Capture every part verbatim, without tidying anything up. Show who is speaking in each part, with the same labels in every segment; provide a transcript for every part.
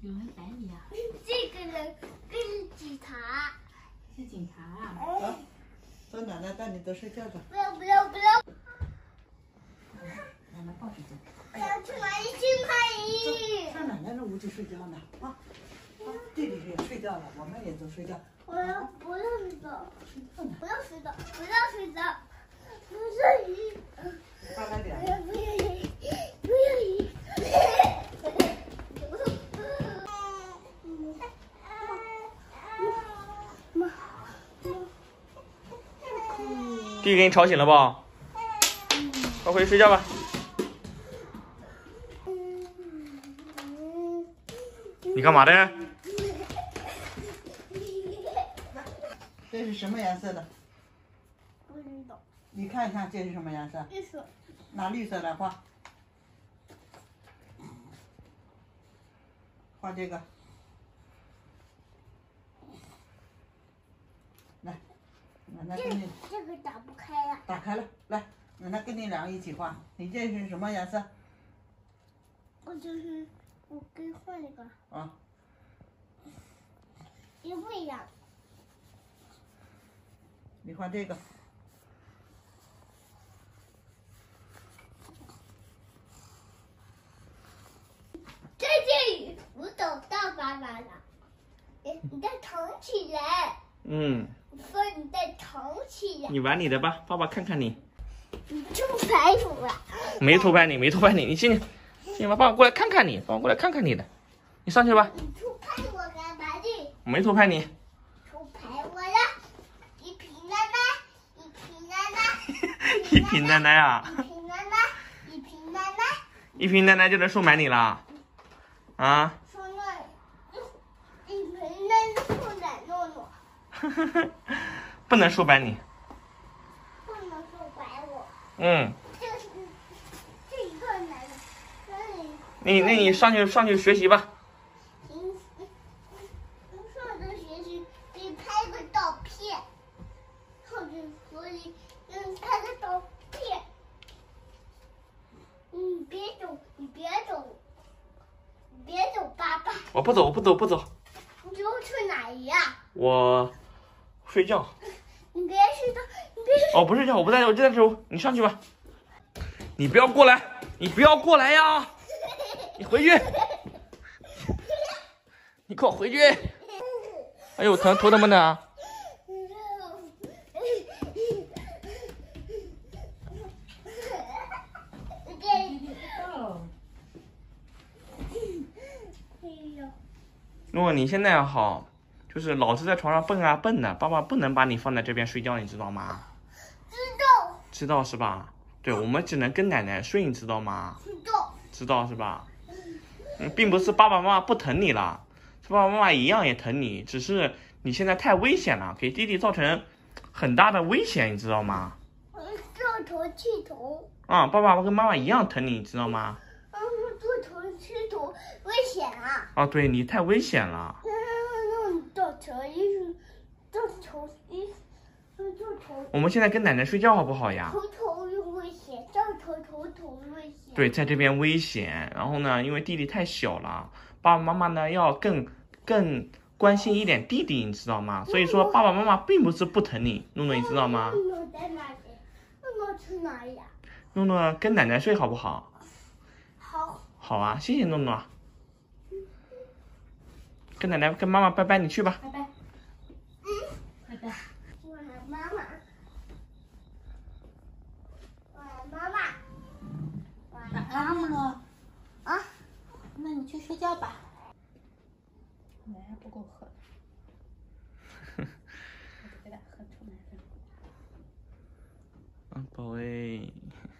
Speaker 1: 有人逮你啊？
Speaker 2: 这个人是警察。
Speaker 1: 是警察啊？
Speaker 3: 好，走，奶奶带你都睡觉去。
Speaker 2: 不要不要不要！
Speaker 1: 奶奶抱着走。
Speaker 2: 我要去哪里去哪里？
Speaker 3: 上奶奶的屋去睡觉呢。啊，啊，弟弟也睡觉了，我们也都睡觉。
Speaker 2: 我要不要睡觉？不要睡觉，不要睡觉，不要睡。
Speaker 3: 快来点。
Speaker 2: 不要不要不要。
Speaker 4: 弟弟给你吵醒了吧？快回去睡觉吧。你干嘛的？
Speaker 3: 这是什么颜色的？
Speaker 2: 不知道。
Speaker 3: 你看一看，这是什么颜色？
Speaker 2: 绿色。
Speaker 3: 拿绿色来画。画这个。来，奶奶
Speaker 2: 这
Speaker 3: 跟你
Speaker 2: 这个打不开呀。
Speaker 3: 打开了，来，奶奶跟你两个一起画。你这是什么颜色？
Speaker 2: 我就是我给换一个。
Speaker 3: 啊。
Speaker 2: 一不一样。
Speaker 3: 你画这个。
Speaker 2: 这件我找到爸爸了。哎，你再藏起来。
Speaker 4: 嗯。
Speaker 2: 我说你再藏起来。
Speaker 4: 你玩你的吧，爸爸看看你。
Speaker 2: 你偷拍我了。
Speaker 4: 没偷拍你，没偷拍你，你进去，进去吧，爸爸过来看看你，爸爸过来看看你的，你上去吧。
Speaker 2: 你偷拍我干嘛的？
Speaker 4: 我没偷拍你。
Speaker 2: 偷拍我了。一瓶奶奶，一瓶奶奶。
Speaker 4: 一瓶奶奶啊！
Speaker 2: 一瓶奶奶，一瓶奶奶。
Speaker 4: 一瓶奶奶就能收买你了？啊？
Speaker 2: 说那一瓶奶奶不能诺诺。
Speaker 4: 不能收买你。
Speaker 2: 不能说白我。
Speaker 4: 嗯。
Speaker 2: 这是这一个奶奶，这里。
Speaker 4: 那你那你上去上去学习吧。
Speaker 2: 嗯嗯嗯，上着学习给你拍个照片，上去所以给你拍个照片。你别走，你别走，你别走，爸爸。
Speaker 4: 我不走，我不走，不走。
Speaker 2: 你要去哪里呀？
Speaker 4: 我睡觉。
Speaker 2: 你别睡觉，你别睡。
Speaker 4: 哦，不睡觉，我不在，我就在这，你上去吧。你不要过来，你不要过来呀！你回去，你给我回去！哎呦，疼，头疼不疼啊？诺诺，你现在好，就是老是在床上蹦啊蹦的，爸爸不能把你放在这边睡觉，你知道吗？
Speaker 2: 知道。
Speaker 4: 知道是吧？对，我们只能跟奶奶睡，你知道吗？
Speaker 2: 知道。
Speaker 4: 知道是吧？嗯，并不是爸爸妈妈不疼你了，爸爸妈妈一样也疼你，只是你现在太危险了，给弟弟造成很大的危险，你知道吗？
Speaker 2: 做头气头。
Speaker 4: 啊，爸爸跟妈妈一样疼你，你知道吗？
Speaker 2: 啊，做头气头危险啊！
Speaker 4: 啊，对你太危险了。
Speaker 2: 那那那做头医生，做头医，做头。
Speaker 4: 我们现在跟奶奶睡觉好不好呀？
Speaker 2: 头头又危险，做头头头危险。
Speaker 4: 对，在这边危险。然后呢，因为弟弟太小了，爸爸妈妈呢要更更关心一点弟弟，你知道吗？所以说爸爸妈妈并不是不疼你，诺诺你知道吗？
Speaker 2: 诺诺在哪里？诺诺去哪里呀？
Speaker 4: 诺诺跟奶奶睡好不好？
Speaker 2: 好。
Speaker 4: 好啊，谢谢诺诺。跟奶奶跟妈妈拜拜，你去吧。
Speaker 1: 拜拜。嗯。拜拜。
Speaker 2: 我爱妈妈。我爱妈妈。
Speaker 1: 晚安，诺诺。
Speaker 2: 啊。
Speaker 1: 那你去睡觉吧。奶还不够喝。我给他喝出奶粉。
Speaker 4: 嗯，宝贝。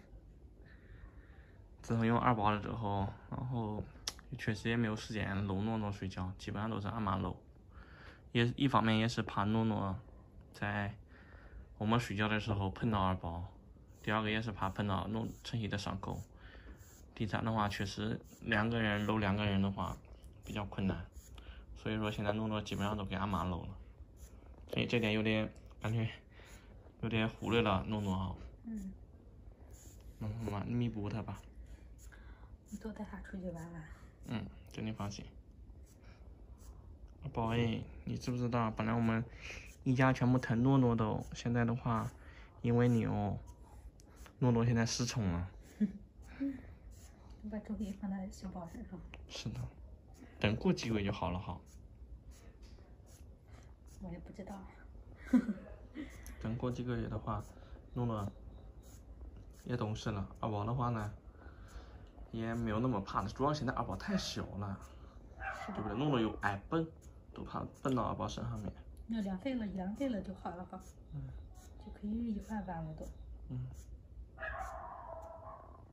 Speaker 4: 自从用二宝了之后，然后确实也没有时间搂诺诺睡觉，基本上都是俺妈搂。也一方面也是怕诺诺在我们睡觉的时候碰到二宝，第二个也是怕碰到诺晨曦的伤口。第三的话，确实两个人搂两个人的话比较困难，所以说现在诺诺基本上都给俺妈搂了，所以这点有点感觉有点忽略了诺诺啊。
Speaker 1: 嗯。
Speaker 4: 那妈妈弥补他吧。
Speaker 1: 你多带他出去玩玩。
Speaker 4: 嗯，这你放心。 阿宝哎，你知不知道？本来我们一家全部疼诺诺的哦，现在的话，因为你哦，诺诺现在失宠了。
Speaker 1: 我把周易放在小宝身上。
Speaker 4: 是的，等过几个月就好了哈。
Speaker 1: 我也不知道。
Speaker 4: 等过几个月的话，诺诺也懂事了。阿宝的话呢，也没有那么怕了。主要现在阿宝太小了，对不对？诺诺又爱蹦，都怕蹦到阿宝身上面。
Speaker 1: 那两岁了，两岁了就好了哈。嗯。就可以有办法了都。
Speaker 4: 嗯。